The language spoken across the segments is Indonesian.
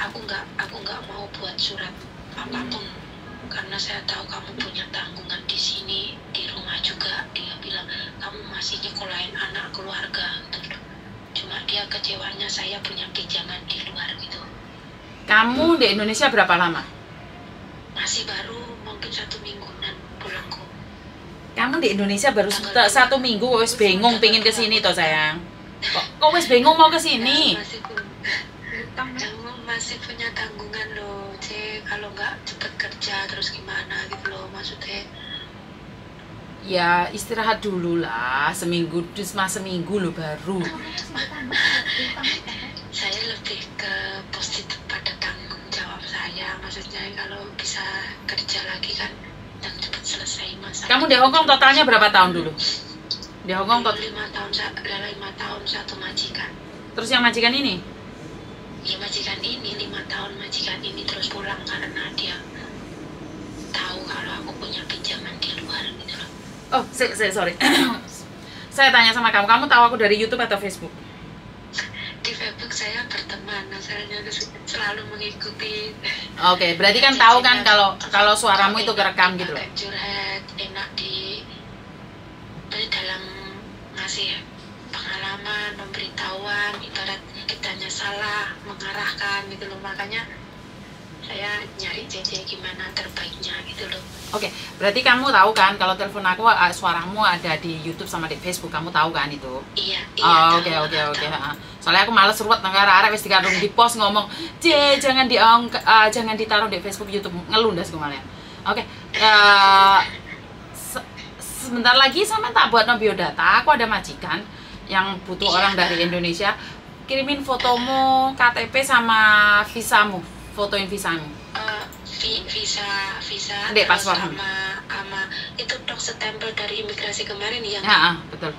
aku nggak mau buat surat apapun karena saya tahu kamu punya tanggungan di sini, di rumah juga. Dia bilang kamu masih nyekolahin anak keluarga gitu. Cuma dia kecewanya saya punya pinjaman di luar gitu. Kamu di Indonesia berapa lama? Masih baru mungkin 1 mingguan pulangku. Kamu di Indonesia baru 1 minggu, wes bingung pingin kesini toh sayang. Kok wes bingung mau kesini? Masih punya tanggungan loh, C. Kalau nggak cepet kerja terus gimana gitu loh maksudnya. Ya istirahat dulu lah, seminggu loh baru. Saya lebih ke positif pada tanggung jawab saya, maksudnya kalau bisa kerja lagi kan yang cepat selesai masalah. Kamu di Hongkong totalnya berapa tahun dulu? Di Hongkong 5 tahun 1 majikan. Terus yang majikan ini? Ya majikan ini 5 tahun majikan ini terus pulang karena dia tahu kalau aku punya pinjaman di luar gitu loh. Oh, sorry. Saya tanya sama kamu tahu aku dari YouTube atau Facebook? Di Facebook saya berteman, asalnya selalu mengikuti. Oke, berarti kan tahu kan kalau suaramu itu kerekam gitu loh. Curhat, enak di dalam ngasih pengalaman, pemberitahuan, ibarat kitanya salah, mengarahkan gitu loh. Makanya saya nyari JJ gimana terbaiknya gitu loh. Oke, berarti kamu tahu kan kalau telepon aku suaramu ada di YouTube sama di Facebook, kamu tahu kan itu? Iya. Oke. Soalnya aku males ruwet nang arek wis dikarung di post ngomong, jangan ditaruh di Facebook, YouTube, ngelundas gue malah. Oke. Sebentar lagi sama tak buat biodata, aku ada majikan yang butuh orang dari Indonesia. Kirimin fotomu, KTP sama visamu, fotoin visamu. Visa Dek, paspor sama itu dok stempel dari imigrasi kemarin ya. Betul.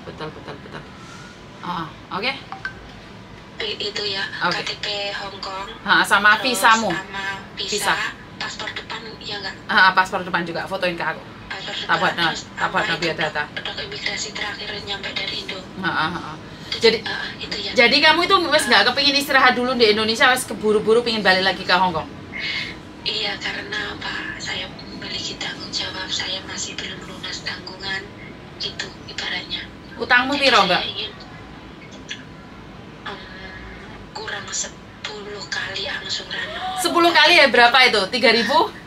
Oke. Itu ya, okay. KTP Hongkong. Sama visamu. Sama visa. Paspor depan ya enggak? Paspor depan juga, fotoin ke aku. Tabat biodata. Dok imigrasi terakhir nyampe dari Indo. Jadi kamu itu wes nggak kepingin istirahat dulu di Indonesia, wes keburu-buru pingin balik lagi ke Hongkong? Iya, karena apa? Saya memiliki tanggung jawab, saya masih belum lunas tanggungan gitu ibaratnya. Utangmu piro mbak? Kurang 10 kali angsuran. 10 kali ya berapa itu? 3.000?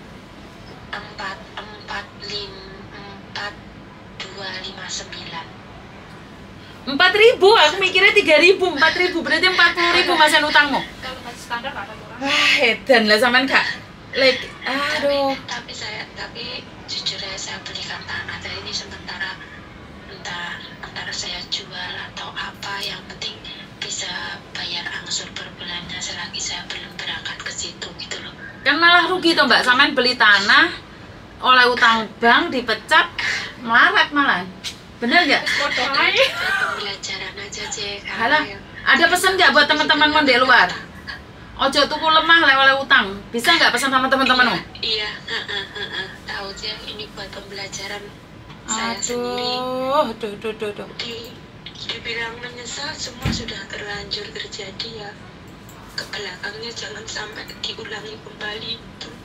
4.259. 4.000, aku mikirnya 3.000, 4.000 berarti 40.000 masan utangmu. Kalau masih standar ada kurang. Wah, edan lah sampean Kak. Aduh. Tapi jujur ya saya belikan tanah dari ini sementara antara saya jual atau apa, yang penting bisa bayar angsur per bulannya selagi saya belum berangkat ke situ gitu loh. Kan malah rugi tuh mbak, sampean beli tanah oleh utang bank dipecat, melarat malah. Bener nggak? Pembelajaran aja Cek. Halah, ada pesan nggak buat teman-teman di luar? Ojo tuku lemah oleh utang. Bisa nggak pesan sama teman-temanmu? Iya, tahu aja ini buat pembelajaran saya sendiri. Aduh. Dibilang menyesal, semua sudah terlanjur terjadi ya. Ke belakangnya jangan sampai diulangi kembali.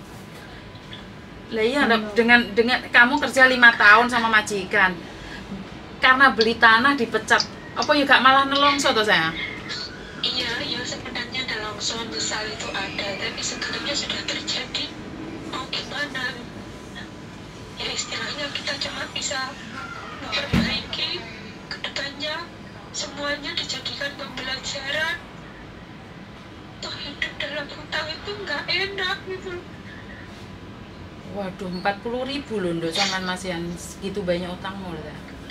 Lah iya, dengan kamu kerja 5 tahun sama majikan, karena beli tanah dipecat, apa juga malah nelongso tuh saya? Iya, sebenarnya nelongso misal itu ada, tapi sebenarnya sudah terjadi. Mau gimana? Ya istilahnya kita cuma bisa memperbaiki ke depannya, semuanya dijadikan pembelajaran. Toh hidup dalam hutang itu nggak enak gitu. Waduh, 40.000 loh, Ndo, cuman masih segitu banyak utangmu loh.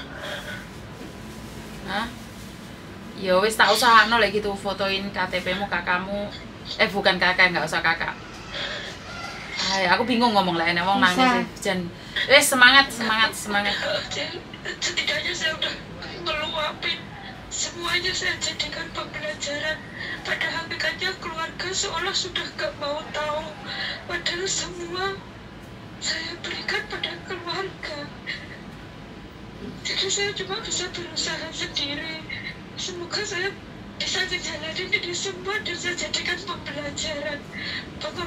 Hah? Ya wis tak usahano lek gitu, fotoin KTP-mu kakakmu. Bukan kakak, nggak usah kakak. Aku bingung ngomong lah, wong nangis jan. Semangat. Setidaknya saya udah ngeluapin semuanya, saya jadikan pembelajaran. Pada hakikatnya keluarga seolah sudah gak mau tahu, padahal semua saya berikan pada keluarga. Jadi saya cuma bisa berusaha sendiri. Semoga saya bisa menjalani ini semua dan saya jadikan pembelajaran.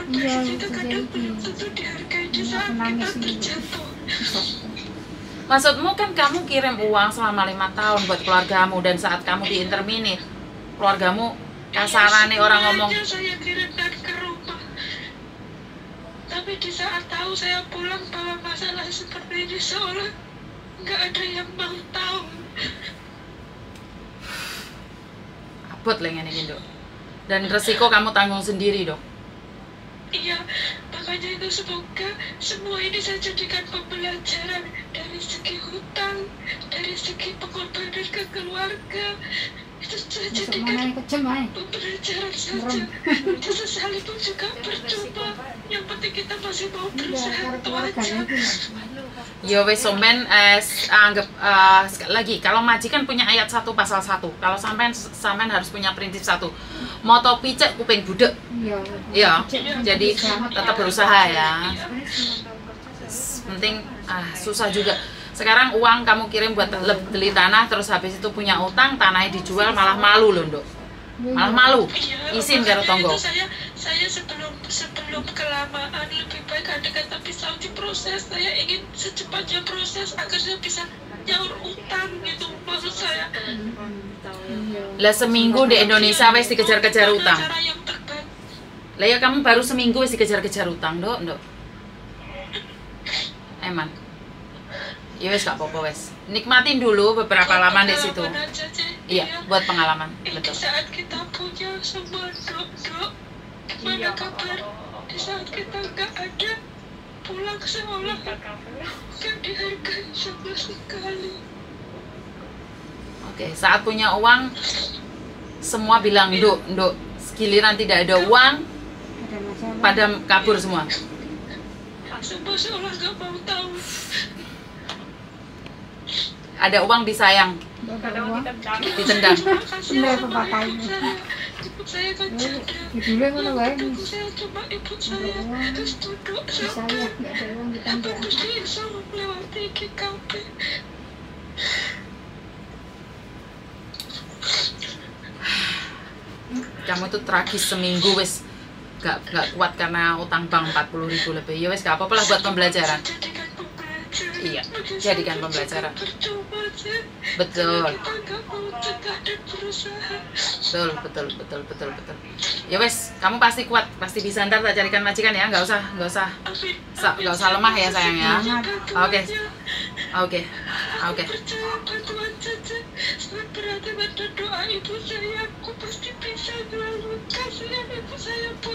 baik itu kadang belum tentu dihargai di saat kita terjatuh. Maksudmu kan kamu kirim uang selama 5 tahun buat keluargamu, dan saat kamu di interminate, keluargamu kasarane orang ngomong. Saya kirimkan ke rumah. Tapi di saat tahu saya pulang bahwa masalah seperti ini seolah nggak ada yang mau tahu. Abot lah ini Dok. Dan resiko kamu tanggung sendiri Dok. Iya, makanya itu semoga semua ini saya jadikan pembelajaran dari segi hutang, dari segi pengorbanan ke keluarga. Itu saya jadikan pembelajaran saja. Sesali pun juga percuma. Yang penting kita masih mau berusaha itu aja. Ya wes somen anggap sekali lagi, kalau majikan punya ayat 1 pasal 1. Kalau sampean harus punya prinsip 1. Moto picek kuping budek. Iya. Jadi tetap berusaha ya. Penting susah juga. Sekarang uang kamu kirim buat beli tanah, terus habis itu punya utang, tanahnya dijual, malah malu loh Dok. Malah malu. Izin karo tonggo. Saya sebelum kelamaan lebih baik ada kata pisau diproses. Saya ingin secepatnya proses agar saya bisa nyaur utang gitu, maksud saya. Lah seminggu di Indonesia wes dikejar-kejar utang. Lah ya kamu baru seminggu wes dikejar-kejar utang Dok. Eman. Ya wes gak apa-apa wes. Nikmatin dulu beberapa lama di situ. Iya, buat pengalaman. Betul. Di saat kita punya semua Dok, gimana kabar? Di saat kita nggak ada, pulang seolah nggak dihargai sama sekali. Oke, saat punya uang, semua bilang Dok. Giliran tidak ada uang, pada kabur semua. Semua seolah nggak mau tahu. Ada uang disayang, ditendang. Ibu saya kan janda. Ibu saya cuma ibu saya. Terus duduk sampai apa mesti bisa melewati GKP. Kamu tuh tragis seminggu wes gak kuat karena utang bank 40.000 lebih. Ya wes gak apa-apa lah buat pembelajaran. Iya, jadikan pembelajaran. Betul. Betul. Ya wes, kamu pasti kuat, pasti bisa. Ntar tak carikan majikan ya, nggak usah lemah ya sayang ya. Oke. Oke.